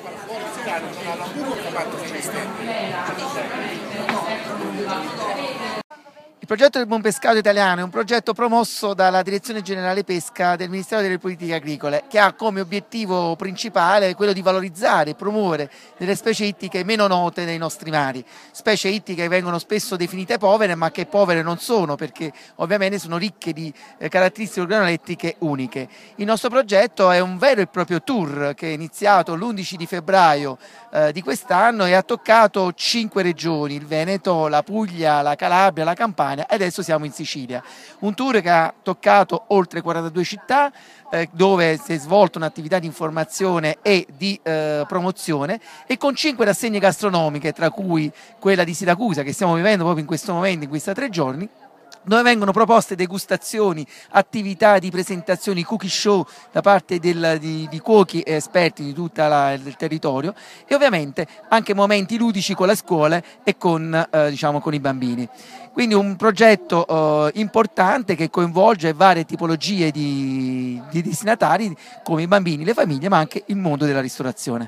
Il progetto del Buon Pescato Italiano è un progetto promosso dalla Direzione Generale Pesca del Ministero delle Politiche Agricole, che ha come obiettivo principale quello di valorizzare e promuovere delle specie ittiche meno note nei nostri mari, specie ittiche che vengono spesso definite povere, ma che povere non sono, perché ovviamente sono ricche di caratteristiche organolettiche uniche. Il nostro progetto è un vero e proprio tour che è iniziato l'11 di febbraio di quest'anno e ha toccato 5 regioni: il Veneto, la Puglia, la Calabria, la Campania, e adesso siamo in Sicilia. Un tour che ha toccato oltre 42 città, dove si è svolta un'attività di informazione e di promozione, e con 5 rassegne gastronomiche, tra cui quella di Siracusa che stiamo vivendo proprio in questo momento, in questi 3 giorni, dove vengono proposte degustazioni, attività di presentazioni, cookie show da parte di cuochi e esperti di tutto il territorio, e ovviamente anche momenti ludici con le scuole e con i bambini. Quindi un progetto importante che coinvolge varie tipologie di destinatari, come i bambini, le famiglie, ma anche il mondo della ristorazione.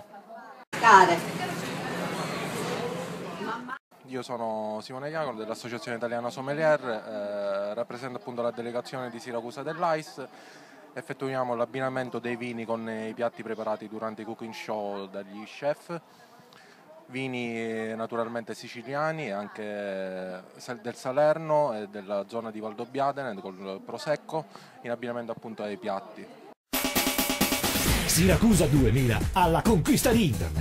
Io sono Simone Iacono dell'Associazione Italiana Sommelier, rappresento appunto la delegazione di Siracusa dell'AIS. Effettuiamo l'abbinamento dei vini con i piatti preparati durante i cooking show dagli chef, vini naturalmente siciliani, anche del Salerno e della zona di Valdobbiadene col Prosecco, in abbinamento appunto ai piatti. Siracusa 2000 alla conquista di internet.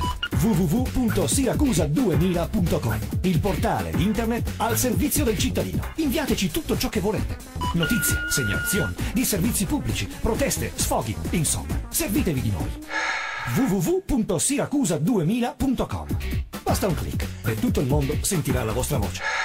www.siracusa2000.com, il portale internet al servizio del cittadino. Inviateci tutto ciò che volete. Notizie, segnalazioni, di servizi pubblici, proteste, sfoghi, insomma, servitevi di noi. www.siracusa2000.com. Basta un clic e tutto il mondo sentirà la vostra voce.